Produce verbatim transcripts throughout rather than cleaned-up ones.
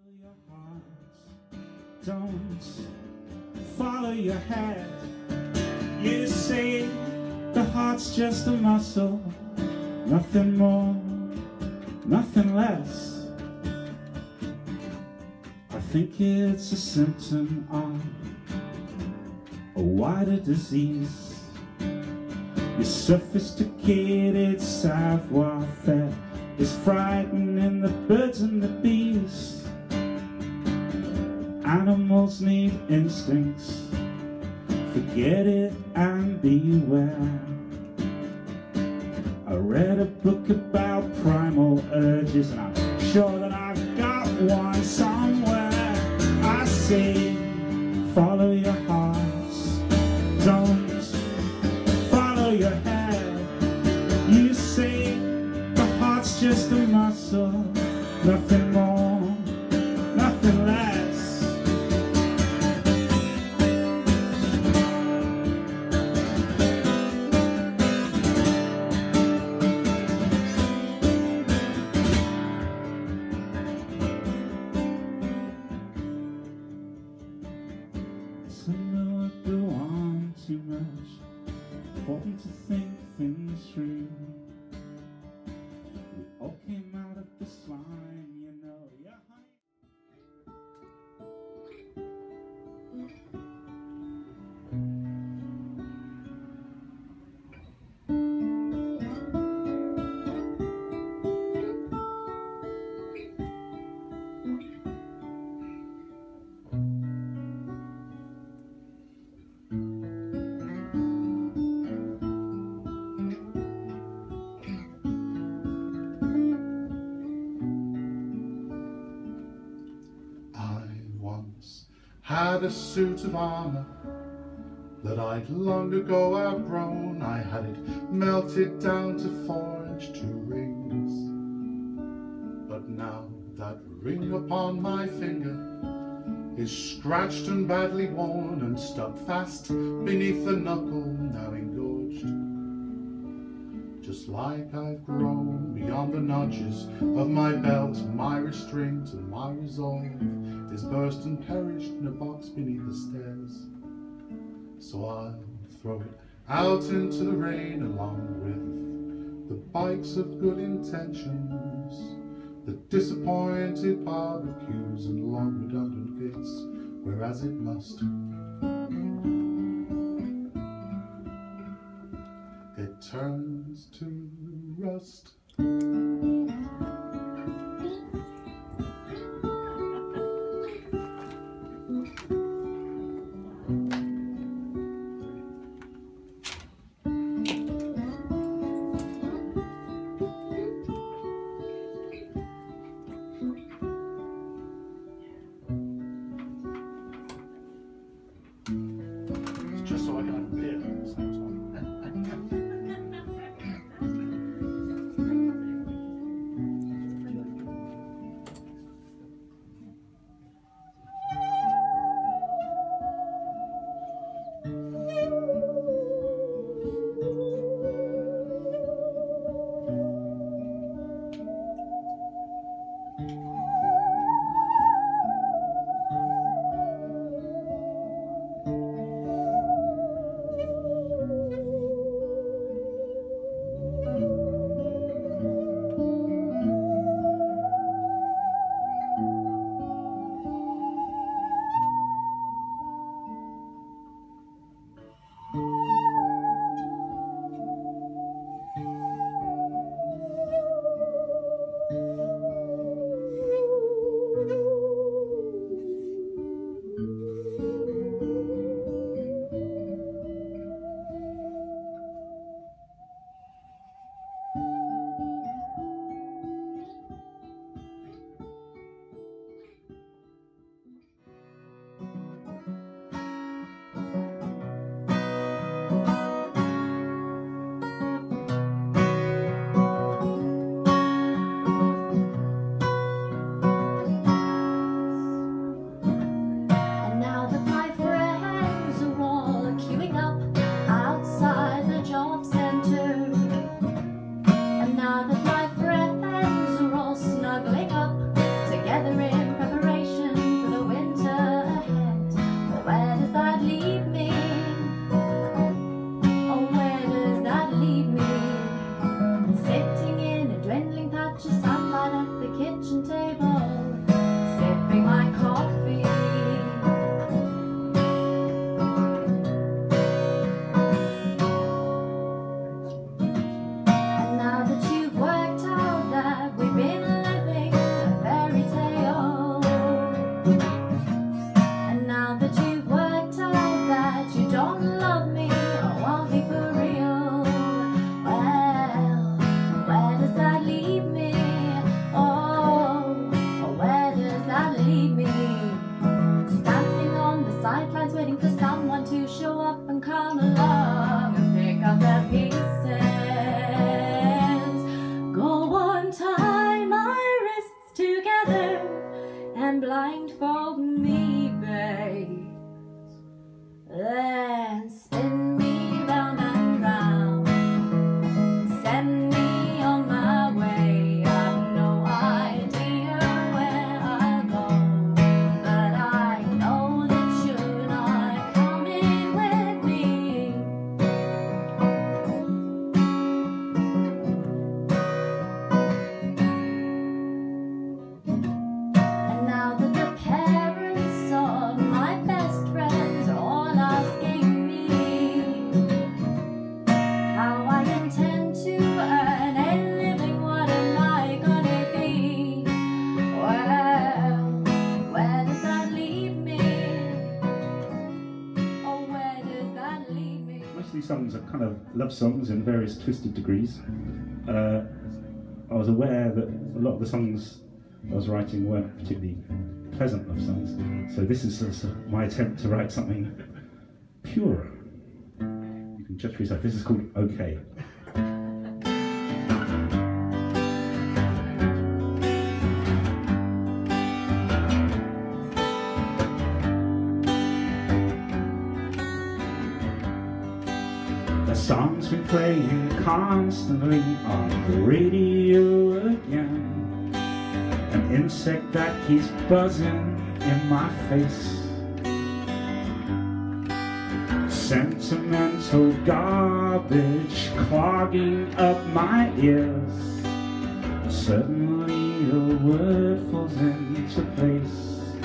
your heart, don't follow your head. You say the heart's just a muscle, nothing more, nothing less. I think it's a symptom of a wider disease. Your sophisticated savoir-faire is frightening the birds and the bees. Animals need instincts, forget it and beware. I read a book about primal urges, and I'm sure that I've got one somewhere. I say, follow your hearts, don't follow your head. You say the heart's just a muscle, nothing more, nothing less. Some will go on too much, important to think things through. We all came out of the slime, you know, yeah, honey. Had a suit of armour that I'd long ago outgrown. I had it melted down to forge two rings, but now that ring upon my finger is scratched and badly worn and stuck fast beneath the knuckle, now engorged. Just like I've grown beyond the notches of my belt, my restraint and my resolve is burst and perished in a box beneath the stairs. So I'll throw it out into the rain along with the bikes of good intentions, the disappointed barbecues and long redundant bits, whereas it must. It turns to rust. Just so I can have a beer at the same time. these songs are kind of love songs in various twisted degrees. Uh, I was aware that a lot of the songs I was writing weren't particularly pleasant love songs, so this is sort of my attempt to write something purer. You can judge for yourself. This is called OK. The song's been playing constantly on the radio again. An insect that keeps buzzing in my face. Sentimental garbage clogging up my ears. Suddenly the word falls into place.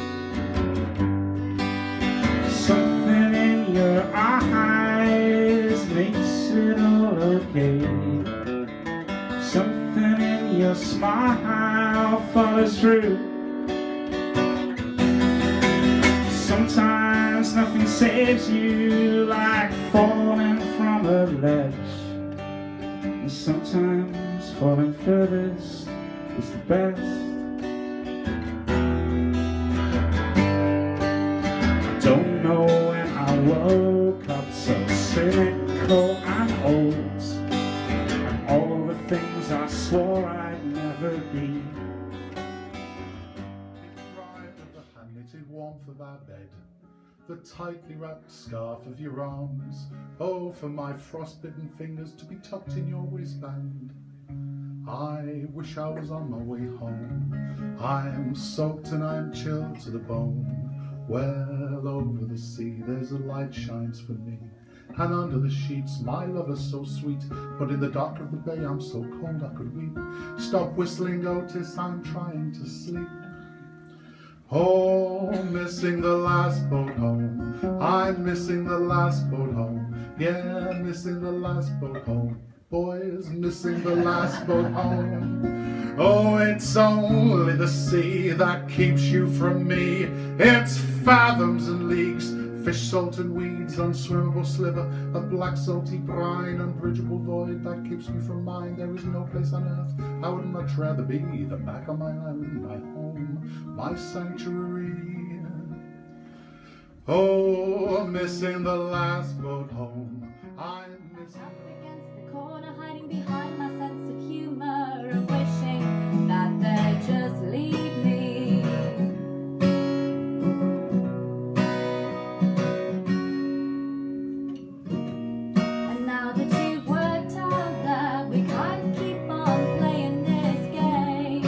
Something in your eyes makes it all okay. Something in your smile follows through. Sometimes nothing saves you like falling from a ledge, and sometimes falling furthest is the best. I don't know when I woke up so cynical and old, and all the things I swore I'd never be. Knitted warmth of our bed, the tightly wrapped scarf of your arms. Oh, for my frostbitten fingers to be tucked in your waistband. I wish I was on my way home. I am soaked and I am chilled to the bone. Well over the sea there's a light shines for me, and under the sheets my lover's so sweet. But in the dark of the bay I'm so cold I could weep. Stop whistling, Otis, I'm trying to sleep. Oh, missing the last boat home. I'm missing the last boat home. Yeah, missing the last boat home. Boys, missing the last boat home. Oh, it's only the sea that keeps you from me. It's fathoms and leagues, fish, salt and weeds, unswimmable sliver of black salty brine, unbridgeable void that keeps me from mine. There is no place on earth I would much rather be than back on my island, my home, my sanctuary. Oh, missing the last boat home. I'm missing. Up against the corner, hiding behind my sense of humor, and wishing that they'd just leave me. And now that you've worked out that we can't keep on playing this game,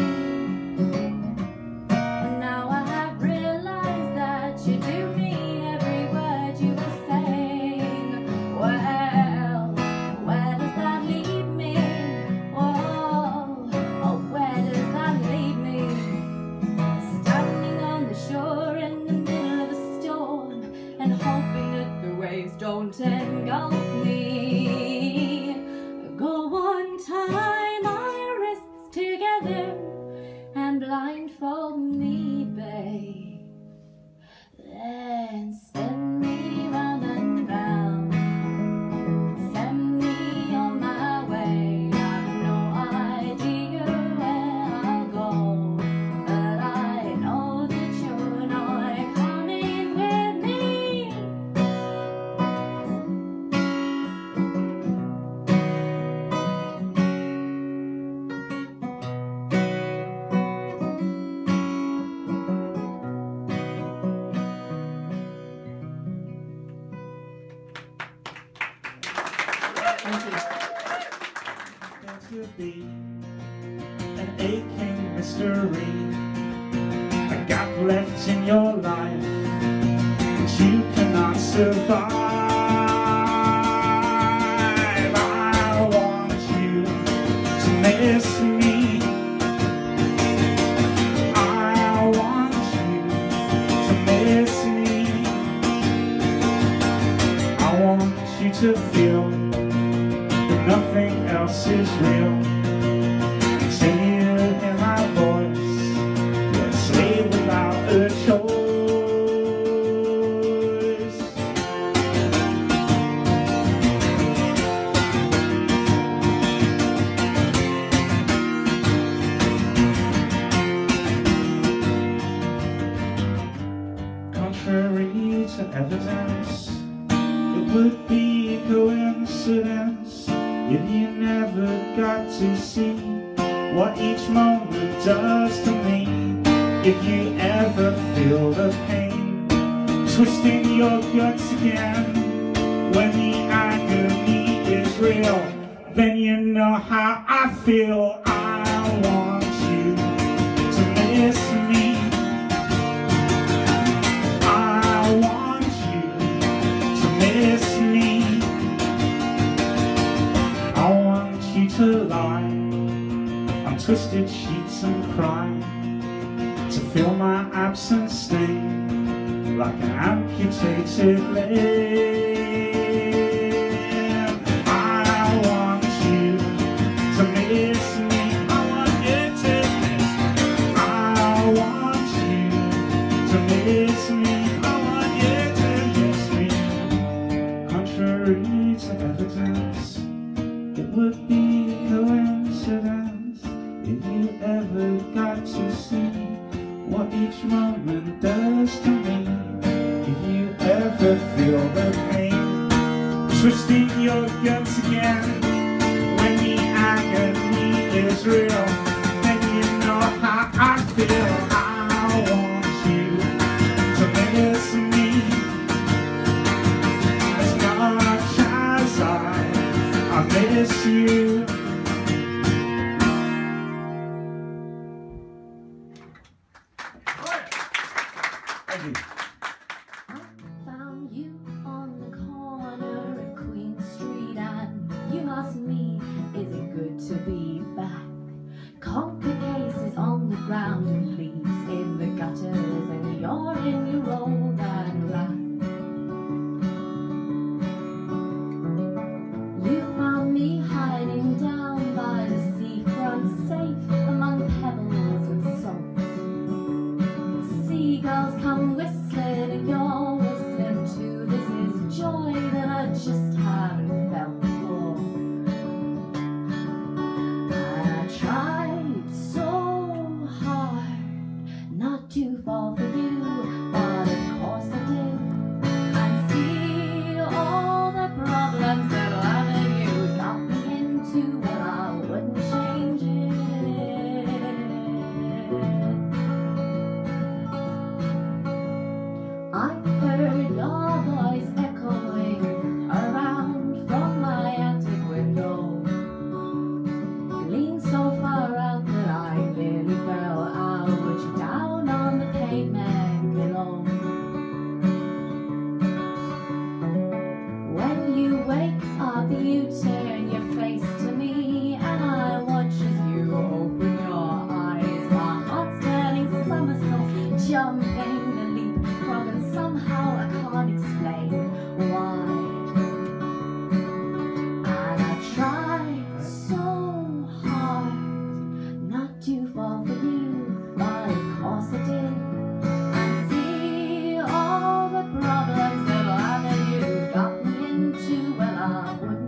and now I have realized that you do mean every word you were saying. Well, where does that leave me? Oh, oh, where does that leave me? Standing on the shore in the middle of a storm, and hoping that the waves don't engulf me. Go on, tie my wrists together and blindfold me, babe. Then spin me round and round, send me on my way. I've no idea where I'll go, but I know that you're not coming with me. There to be an aching mystery, a gap left in your life that you cannot survive. I want you to miss me. I want you to miss me. I want you to feel that nothing else is real. Till you hear my voice, you're a slave without a choice. be a coincidence if you never got to see what each moment does to me. If you ever feel the pain twisting your guts again when the agony is real, then you know how I feel. I want you to miss me. I want you to miss me. I want you to lie on twisted sheets and cry, to feel my absence sting like an amputated limb. I want you to miss me. I want you to miss me. I want you to miss me. I want you to miss me. Contrary to evidence, it would be a coincidence if you ever got to see what each moment does to me. If you ever feel the pain twisting your guts again when the agony is real, then you know how I feel. I want you to miss me as much as I, I miss you. Thank you. Found you on the corner of Queen Street and you asked me, is it good to be back? Conquer cases on the ground and leaves in the gutters, and you're in your old and rack. You found me hiding down by the seafront, safe among pebbles and salt. Seagulls come whistling and you're whistling too. This is joy that I just haven't felt before. And I tried so hard not to fall for you, but of course I did. And see all the problems that loving you got me into, well, I wouldn't change it. I heard your voice echoing around from my attic window. You leaned so far out that I nearly fell out, but you down on the pavement below. When you wake up, you turn your face to me, and I watch as you open your eyes. My heart's turning somersaults, jumping the leapfrog, and somehow I can't explain why. And I tried so hard not to fall for you, but of course I did. And see all the problems that loving you got me into, well, I would